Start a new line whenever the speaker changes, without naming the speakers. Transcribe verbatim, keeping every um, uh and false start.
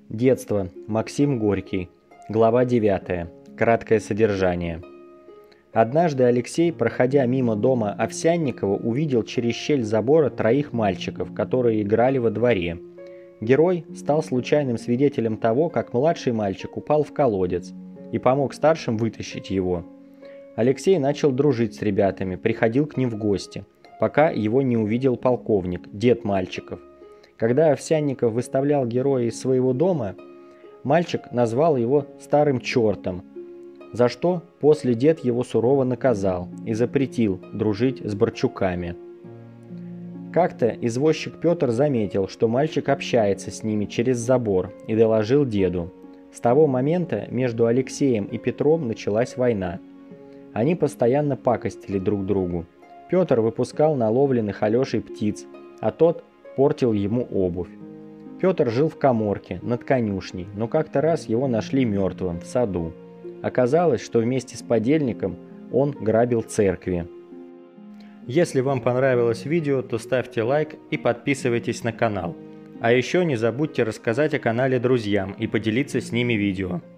Детство. Максим Горький. Глава девятая. Краткое содержание. Однажды Алексей, проходя мимо дома Овсянникова, увидел через щель забора троих мальчиков, которые играли во дворе. Герой стал случайным свидетелем того, как младший мальчик упал в колодец и помог старшим вытащить его. Алексей начал дружить с ребятами, приходил к ним в гости, пока его не увидел полковник, дед мальчиков. Когда Овсянников выставлял героя из своего дома, мальчик назвал его «старым чертом», за что после дед его сурово наказал и запретил дружить с Борчуками. Как-то извозчик Петр заметил, что мальчик общается с ними через забор, и доложил деду. С того момента между Алексеем и Петром началась война. Они постоянно пакостили друг другу. Петр выпускал наловленных Алешей птиц, а тот портил ему обувь. Петр жил в каморке над конюшней, но как-то раз его нашли мертвым в саду. Оказалось, что вместе с подельником он грабил церкви. Если вам понравилось видео, то ставьте лайк и подписывайтесь на канал. А еще не забудьте рассказать о канале друзьям и поделиться с ними видео.